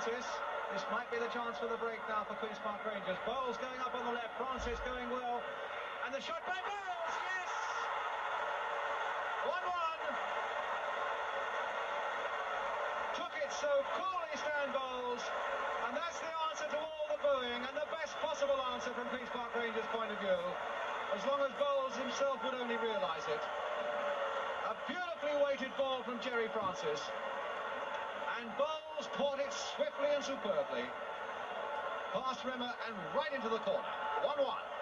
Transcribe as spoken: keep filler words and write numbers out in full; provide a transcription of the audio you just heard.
Francis. This might be the chance for the break now for Queen's Park Rangers. Bowles going up on the left, Francis going well. And the shot by Bowles, yes! one one. Took it so coolly, Stan Bowles. And that's the answer to all the booing, and the best possible answer from Queen's Park Rangers' point of view. As long as Bowles himself would only realise it. A beautifully weighted ball from Jerry Francis. And Bowles caught it swiftly and superbly. Past Rimmer and right into the corner. one one.